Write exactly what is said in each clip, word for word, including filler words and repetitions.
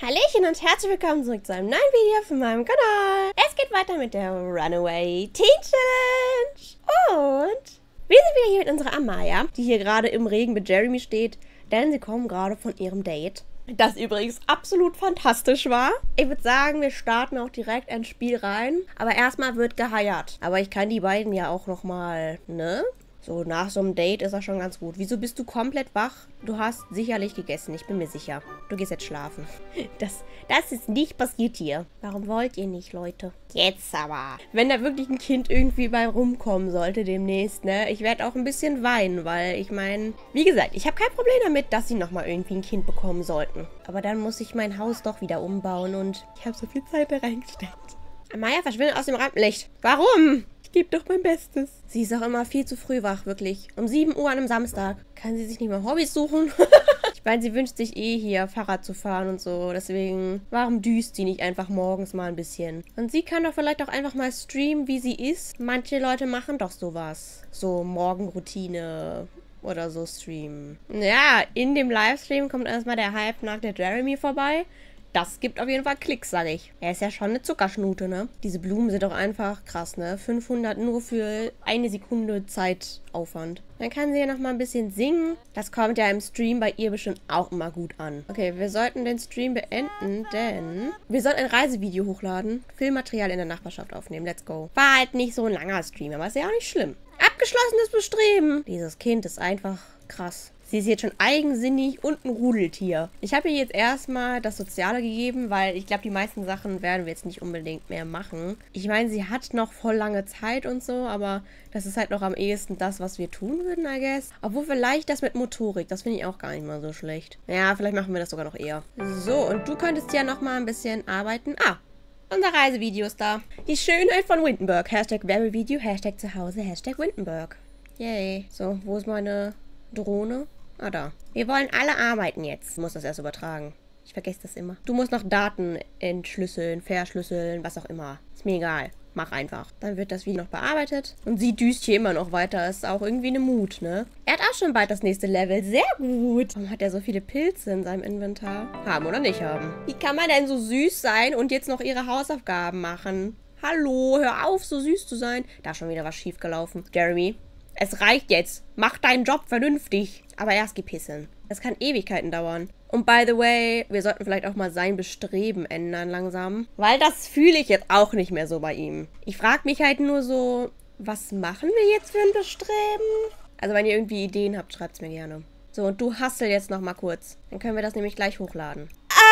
Hallöchen und herzlich willkommen zurück zu einem neuen Video von meinem Kanal. Es geht weiter mit der Runaway Teen Challenge. Und wir sind wieder hier mit unserer Amaya, die hier gerade im Regen mit Jeremy steht, denn sie kommen gerade von ihrem Date. Das übrigens absolut fantastisch war. Ich würde sagen, wir starten auch direkt ins Spiel rein. Aber erstmal wird geheiert. Aber ich kann die beiden ja auch nochmal, ne? So, nach so einem Date ist das schon ganz gut. Wieso bist du komplett wach? Du hast sicherlich gegessen, ich bin mir sicher. Du gehst jetzt schlafen. Das, das ist nicht passiert hier. Warum wollt ihr nicht, Leute? Jetzt aber. Wenn da wirklich ein Kind irgendwie bei rumkommen sollte demnächst, ne? Ich werde auch ein bisschen weinen, weil ich meine, wie gesagt, ich habe kein Problem damit, dass sie nochmal irgendwie ein Kind bekommen sollten. Aber dann muss ich mein Haus doch wieder umbauen und ich habe so viel Zeit da reingesteckt. Amaya verschwindet aus dem Rampenlicht. Warum? Ich gebe doch mein Bestes. Sie ist auch immer viel zu früh wach, wirklich. Um sieben Uhr an einem Samstag. Kann sie sich nicht mehr Hobbys suchen? Ich meine, sie wünscht sich eh hier Fahrrad zu fahren und so. Deswegen, warum düst sie nicht einfach morgens mal ein bisschen? Und sie kann doch vielleicht auch einfach mal streamen, wie sie ist. Manche Leute machen doch sowas. So Morgenroutine oder so streamen. Ja, in dem Livestream kommt erstmal der Hype nach der Jeremy vorbei. Das gibt auf jeden Fall Klicks, sag ich. Er ist ja schon eine Zuckerschnute, ne? Diese Blumen sind doch einfach krass, ne? fünfhundert nur für eine Sekunde Zeitaufwand. Dann kann sie ja noch mal ein bisschen singen. Das kommt ja im Stream bei ihr bestimmt auch immer gut an. Okay, wir sollten den Stream beenden, denn wir sollten ein Reisevideo hochladen. Filmmaterial in der Nachbarschaft aufnehmen. Let's go. War halt nicht so ein langer Stream, aber ist ja auch nicht schlimm. Abgeschlossenes Bestreben. Dieses Kind ist einfach krass. Sie ist jetzt schon eigensinnig und ein Rudeltier. Ich habe ihr jetzt erstmal das Soziale gegeben, weil ich glaube, die meisten Sachen werden wir jetzt nicht unbedingt mehr machen. Ich meine, sie hat noch voll lange Zeit und so, aber das ist halt noch am ehesten das, was wir tun würden, I guess. Obwohl vielleicht das mit Motorik, das finde ich auch gar nicht mal so schlecht. Ja, vielleicht machen wir das sogar noch eher. So, und du könntest ja noch mal ein bisschen arbeiten. Ah, unser Reisevideo ist da. Die Schönheit von Windenburg. Hashtag Werbevideo, Hashtag Zuhause, Hashtag Windenburg. Yay. So, wo ist meine Drohne? Ah, da. Wir wollen alle arbeiten jetzt. Ich muss das erst übertragen. Ich vergesse das immer. Du musst noch Daten entschlüsseln, verschlüsseln, was auch immer. Ist mir egal. Mach einfach. Dann wird das Video noch bearbeitet. Und sie düst hier immer noch weiter. Ist auch irgendwie eine Mut, ne? Er hat auch schon bald das nächste Level. Sehr gut. Warum hat er so viele Pilze in seinem Inventar? Haben oder nicht haben? Wie kann man denn so süß sein und jetzt noch ihre Hausaufgaben machen? Hallo, hör auf, so süß zu sein. Da ist schon wieder was schief gelaufen. Jeremy, es reicht jetzt. Mach deinen Job vernünftig. Aber erst geh pissen. Das kann Ewigkeiten dauern. Und by the way, wir sollten vielleicht auch mal sein Bestreben ändern langsam. Weil das fühle ich jetzt auch nicht mehr so bei ihm. Ich frage mich halt nur so, was machen wir jetzt für ein Bestreben? Also wenn ihr irgendwie Ideen habt, schreibt es mir gerne. So, und du hustle jetzt noch mal kurz. Dann können wir das nämlich gleich hochladen.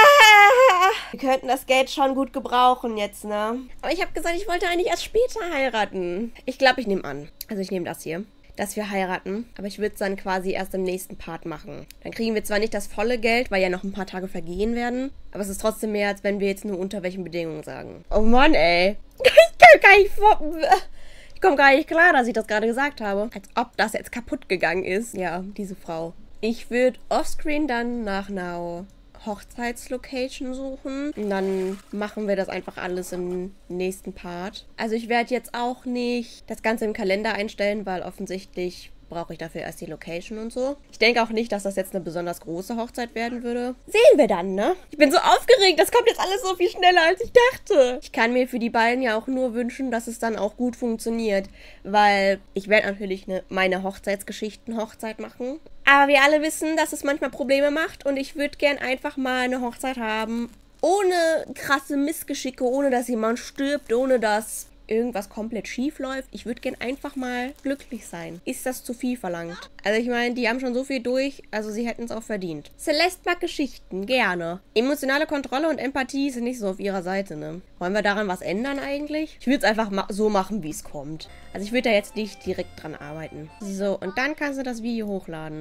Ah, wir könnten das Geld schon gut gebrauchen jetzt, ne? Aber ich habe gesagt, ich wollte eigentlich erst später heiraten. Ich glaube, ich nehme an. Also ich nehme das hier. Dass wir heiraten, aber ich würde es dann quasi erst im nächsten Part machen. Dann kriegen wir zwar nicht das volle Geld, weil ja noch ein paar Tage vergehen werden, aber es ist trotzdem mehr, als wenn wir jetzt nur unter welchen Bedingungen sagen. Oh Mann, ey. Ich kann gar nicht vor... Ich komme gar nicht klar, dass ich das gerade gesagt habe. Als ob das jetzt kaputt gegangen ist. Ja, diese Frau. Ich würde offscreen dann nach einer Hochzeitslocation suchen. Und dann machen wir das einfach alles im nächsten Part. Also ich werde jetzt auch nicht das Ganze im Kalender einstellen, weil offensichtlich brauche ich dafür erst die Location und so. Ich denke auch nicht, dass das jetzt eine besonders große Hochzeit werden würde. Sehen wir dann, ne? Ich bin so aufgeregt. Das kommt jetzt alles so viel schneller, als ich dachte. Ich kann mir für die beiden ja auch nur wünschen, dass es dann auch gut funktioniert. Weil ich werde natürlich eine, meine Hochzeitsgeschichten-Hochzeit machen. Aber wir alle wissen, dass es manchmal Probleme macht. Und ich würde gern einfach mal eine Hochzeit haben. Ohne krasse Missgeschicke, ohne dass jemand stirbt, ohne dass irgendwas komplett schief läuft. Ich würde gern einfach mal glücklich sein. Ist das zu viel verlangt? Also ich meine, die haben schon so viel durch, also sie hätten es auch verdient. Celeste mag Geschichten, gerne. Emotionale Kontrolle und Empathie sind nicht so auf ihrer Seite, ne? Wollen wir daran was ändern eigentlich? Ich würde es einfach ma so machen, wie es kommt. Also ich würde da jetzt nicht direkt dran arbeiten. So, und dann kannst du das Video hochladen.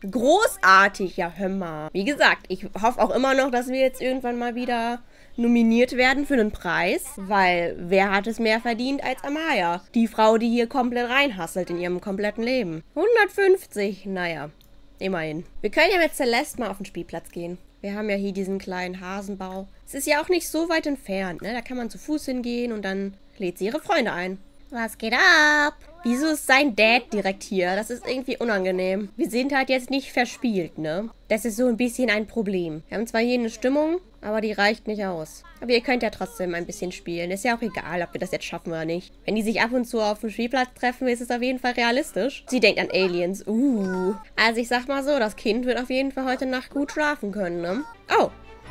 Großartig, ja, hör mal. Wie gesagt, ich hoffe auch immer noch, dass wir jetzt irgendwann mal wieder nominiert werden für einen Preis, weil wer hat es mehr verdient als Amaya? Die Frau, die hier komplett reinhasselt in ihrem kompletten Leben. hundertfünfzig, naja, immerhin. Wir können ja mit Celeste mal auf den Spielplatz gehen. Wir haben ja hier diesen kleinen Hasenbau. Es ist ja auch nicht so weit entfernt, ne? Da kann man zu Fuß hingehen und dann lädt sie ihre Freunde ein. Was geht ab? Wieso ist sein Dad direkt hier? Das ist irgendwie unangenehm. Wir sind halt jetzt nicht verspielt, ne? Das ist so ein bisschen ein Problem. Wir haben zwar hier eine Stimmung, Aber die reicht nicht aus. Aber ihr könnt ja trotzdem ein bisschen spielen. Ist ja auch egal, ob wir das jetzt schaffen oder nicht. Wenn die sich ab und zu auf dem Spielplatz treffen, ist es auf jeden Fall realistisch. Sie denkt an Aliens. Uh. Also ich sag mal so, das Kind wird auf jeden Fall heute Nacht gut schlafen können, ne? Oh.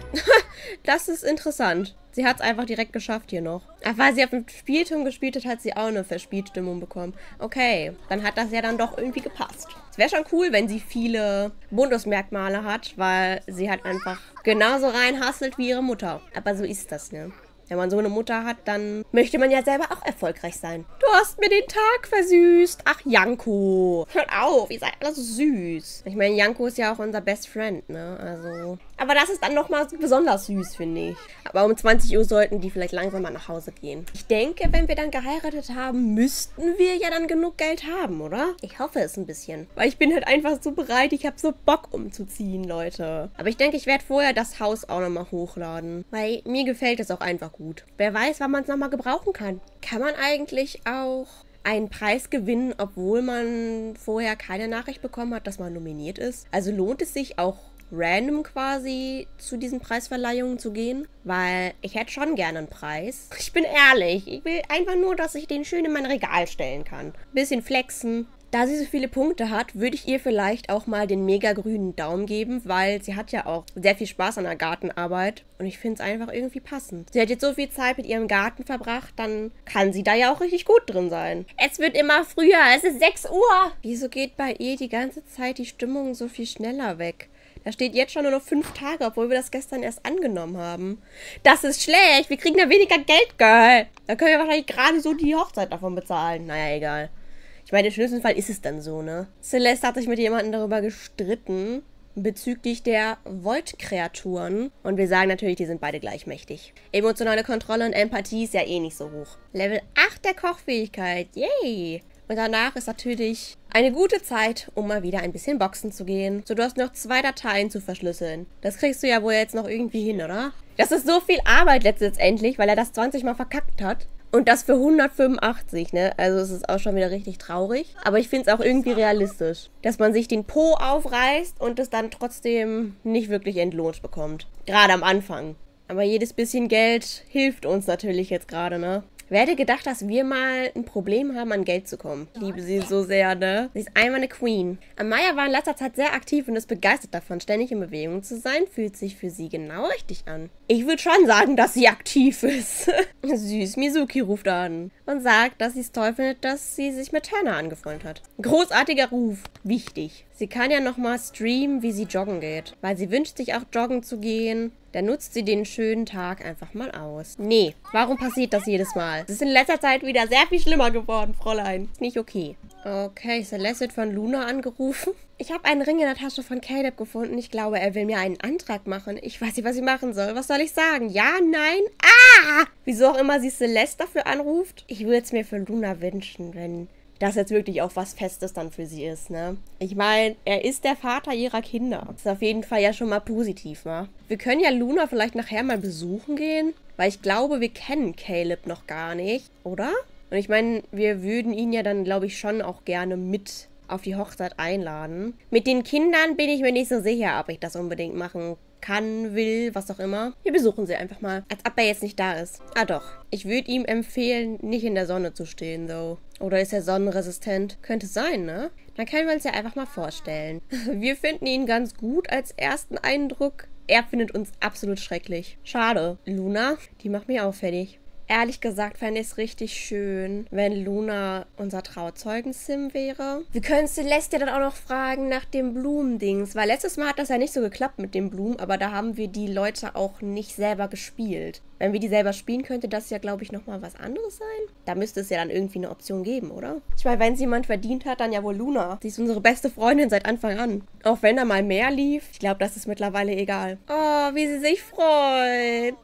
Das ist interessant. Sie hat es einfach direkt geschafft hier noch. Ach, weil sie auf dem Spielturm gespielt hat, hat sie auch eine Verspielstimmung bekommen. Okay, dann hat das ja dann doch irgendwie gepasst. Es wäre schon cool, wenn sie viele Bonusmerkmale hat, weil sie halt einfach genauso reinhasselt wie ihre Mutter. Aber so ist das, ne? Wenn man so eine Mutter hat, dann möchte man ja selber auch erfolgreich sein. Du hast mir den Tag versüßt. Ach, Janko. Hört auf, ihr seid alle so süß. Ich meine, Janko ist ja auch unser Best Friend, ne? Also. Aber das ist dann nochmal besonders süß, finde ich. Aber um zwanzig Uhr sollten die vielleicht langsam mal nach Hause gehen. Ich denke, wenn wir dann geheiratet haben, müssten wir ja dann genug Geld haben, oder? Ich hoffe es ein bisschen. Weil ich bin halt einfach so bereit. Ich habe so Bock umzuziehen, Leute. Aber ich denke, ich werde vorher das Haus auch nochmal hochladen. Weil mir gefällt es auch einfach gut. Wer weiß, wann man es nochmal gebrauchen kann. Kann man eigentlich auch einen Preis gewinnen, obwohl man vorher keine Nachricht bekommen hat, dass man nominiert ist? Also lohnt es sich auch random quasi zu diesen Preisverleihungen zu gehen? Weil ich hätte schon gerne einen Preis. Ich bin ehrlich, ich will einfach nur, dass ich den schön in mein Regal stellen kann. Bisschen flexen. Da sie so viele Punkte hat, würde ich ihr vielleicht auch mal den mega grünen Daumen geben, weil sie hat ja auch sehr viel Spaß an der Gartenarbeit und ich finde es einfach irgendwie passend. Sie hat jetzt so viel Zeit mit ihrem Garten verbracht, dann kann sie da ja auch richtig gut drin sein. Es wird immer früher, es ist sechs Uhr. Wieso geht bei ihr die ganze Zeit die Stimmung so viel schneller weg? Da steht jetzt schon nur noch fünf Tage, obwohl wir das gestern erst angenommen haben. Das ist schlecht, wir kriegen da weniger Geld, Girl. Da können wir wahrscheinlich gerade so die Hochzeit davon bezahlen. Naja, egal. Ich meine, im schlimmsten Fall ist es dann so, ne? Celeste hat sich mit jemandem darüber gestritten, bezüglich der Volt-Kreaturen. Und wir sagen natürlich, die sind beide gleich mächtig. Emotionale Kontrolle und Empathie ist ja eh nicht so hoch. Level acht der Kochfähigkeit, yay! Und danach ist natürlich eine gute Zeit, um mal wieder ein bisschen boxen zu gehen. So, du hast noch zwei Dateien zu verschlüsseln. Das kriegst du ja wohl jetzt noch irgendwie hin, oder? Das ist so viel Arbeit letztendlich, weil er das zwanzig Mal verkackt hat. Und das für hundertfünfundachtzig, ne? Also es ist auch schon wieder richtig traurig. Aber ich finde es auch irgendwie realistisch, dass man sich den Po aufreißt und es dann trotzdem nicht wirklich entlohnt bekommt. Gerade am Anfang. Aber jedes bisschen Geld hilft uns natürlich jetzt gerade, ne? Wer hätte gedacht, dass wir mal ein Problem haben, an Geld zu kommen? Ich liebe sie so sehr, ne? Sie ist einmal eine Queen. Amaya war in letzter Zeit sehr aktiv und ist begeistert davon, ständig in Bewegung zu sein. Fühlt sich für sie genau richtig an. Ich würde schon sagen, dass sie aktiv ist. Süß, Mizuki ruft an und sagt, dass sie es toll findet, dass sie sich mit Turner angefreundet hat. Großartiger Ruf. Wichtig. Sie kann ja nochmal streamen, wie sie joggen geht. Weil sie wünscht sich auch joggen zu gehen. Dann nutzt sie den schönen Tag einfach mal aus. Nee, warum passiert das jedes Mal? Es ist in letzter Zeit wieder sehr viel schlimmer geworden, Fräulein. Ist nicht okay. Okay, Celeste wird von Luna angerufen. Ich habe einen Ring in der Tasche von Caleb gefunden. Ich glaube, er will mir einen Antrag machen. Ich weiß nicht, was ich machen soll. Was soll ich sagen? Ja, nein? Ah! Wieso auch immer sie Celeste dafür anruft. Ich würde es mir für Luna wünschen, wenn das jetzt wirklich auch was Festes dann für sie ist, ne? Ich meine, er ist der Vater ihrer Kinder. Das ist auf jeden Fall ja schon mal positiv, wa? Wir können ja Luna vielleicht nachher mal besuchen gehen, weil ich glaube, wir kennen Caleb noch gar nicht, oder? Und ich meine, wir würden ihn ja dann, glaube ich, schon auch gerne mit auf die Hochzeit einladen. Mit den Kindern bin ich mir nicht so sicher, ob ich das unbedingt machen kann, will, was auch immer. Wir besuchen sie einfach mal, als ob er jetzt nicht da ist. Ah doch, ich würde ihm empfehlen, nicht in der Sonne zu stehen, though. Oder ist er sonnenresistent? Könnte sein, ne? Dann können wir uns ja einfach mal vorstellen. Wir finden ihn ganz gut als ersten Eindruck. Er findet uns absolut schrecklich. Schade. Luna, die macht mich auch fertig. Ehrlich gesagt fände ich es richtig schön, wenn Luna unser Trauzeugen-Sim wäre. Wir können Celeste dann auch noch fragen nach dem Blumendings, weil letztes Mal hat das ja nicht so geklappt mit den Blumen, aber da haben wir die Leute auch nicht selber gespielt. Wenn wir die selber spielen, könnte das ja, glaube ich, nochmal was anderes sein. Da müsste es ja dann irgendwie eine Option geben, oder? Ich meine, wenn es jemand verdient hat, dann ja wohl Luna. Sie ist unsere beste Freundin seit Anfang an. Auch wenn da mal mehr lief, ich glaube, das ist mittlerweile egal. Oh, wie sie sich freut.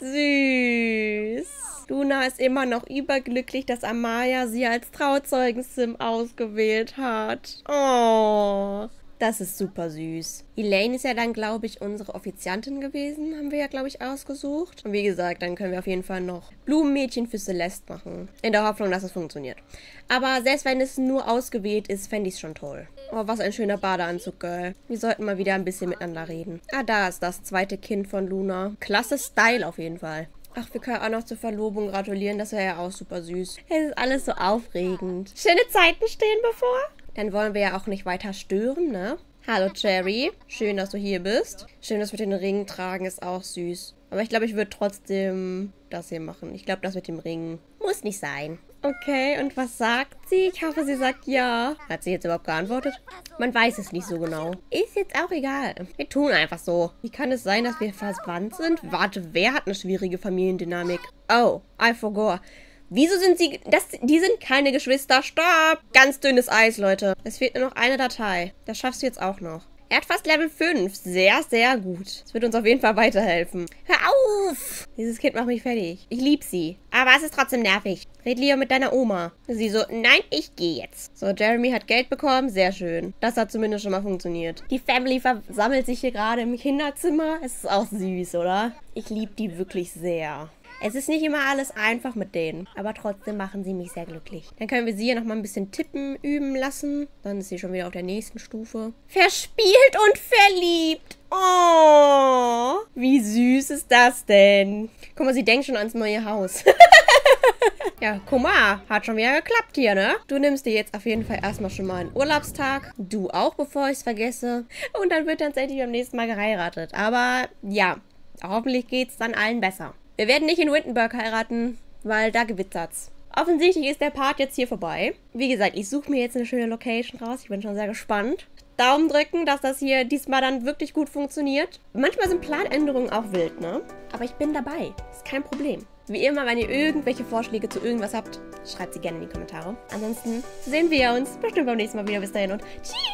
Süß. Luna ist immer noch überglücklich, dass Amaya sie als Trauzeugen-Sim ausgewählt hat. Oh, das ist super süß. Elaine ist ja dann, glaube ich, unsere Offiziantin gewesen, haben wir ja, glaube ich, ausgesucht. Und wie gesagt, dann können wir auf jeden Fall noch Blumenmädchen für Celeste machen. In der Hoffnung, dass es funktioniert. Aber selbst wenn es nur ausgewählt ist, fände ich es schon toll. Oh, was ein schöner Badeanzug, Girl. Wir sollten mal wieder ein bisschen miteinander reden. Ah, da ist das zweite Kind von Luna. Klasse Style auf jeden Fall. Ach, wir können auch noch zur Verlobung gratulieren. Das wäre ja auch super süß. Es ist alles so aufregend. Schöne Zeiten stehen bevor. Dann wollen wir ja auch nicht weiter stören, ne? Hallo, Cherry. Schön, dass du hier bist. Schön, dass wir den Ring tragen, ist auch süß. Aber ich glaube, ich würde trotzdem das hier machen. Ich glaube, das mit dem Ring muss nicht sein. Okay, und was sagt sie? Ich hoffe, sie sagt ja. Hat sie jetzt überhaupt geantwortet? Man weiß es nicht so genau. Ist jetzt auch egal. Wir tun einfach so. Wie kann es sein, dass wir verwandt sind? Warte, wer hat eine schwierige Familiendynamik? Oh, I forgot. Wieso sind sie... Das, die sind keine Geschwister. Stopp! Ganz dünnes Eis, Leute. Es fehlt nur noch eine Datei. Das schaffst du jetzt auch noch. Er hat fast Level fünf. Sehr, sehr gut. Das wird uns auf jeden Fall weiterhelfen. Hör auf! Dieses Kind macht mich fertig. Ich liebe sie. Aber es ist trotzdem nervig. Red lieber mit deiner Oma. Sie so, nein, ich gehe jetzt. So, Jeremy hat Geld bekommen. Sehr schön. Das hat zumindest schon mal funktioniert. Die Family versammelt sich hier gerade im Kinderzimmer. Es ist auch süß, oder? Ich liebe die wirklich sehr. Es ist nicht immer alles einfach mit denen, aber trotzdem machen sie mich sehr glücklich. Dann können wir sie hier nochmal ein bisschen tippen, üben lassen. Dann ist sie schon wieder auf der nächsten Stufe. Verspielt und verliebt. Oh, wie süß ist das denn? Guck mal, sie denkt schon ans neue Haus. Ja, guck mal, hat schon wieder geklappt hier, ne? Du nimmst dir jetzt auf jeden Fall erstmal schon mal einen Urlaubstag. Du auch, bevor ich es vergesse. Und dann wird tatsächlich beim nächsten Mal geheiratet. Aber ja, hoffentlich geht's dann allen besser. Wir werden nicht in Windenburg heiraten, weil da gewitzert's. Offensichtlich ist der Part jetzt hier vorbei. Wie gesagt, ich suche mir jetzt eine schöne Location raus. Ich bin schon sehr gespannt. Daumen drücken, dass das hier diesmal dann wirklich gut funktioniert. Manchmal sind Planänderungen auch wild, ne? Aber ich bin dabei. Ist kein Problem. Wie immer, wenn ihr irgendwelche Vorschläge zu irgendwas habt, schreibt sie gerne in die Kommentare. Ansonsten sehen wir uns bestimmt beim nächsten Mal wieder. Bis dahin und tschüss!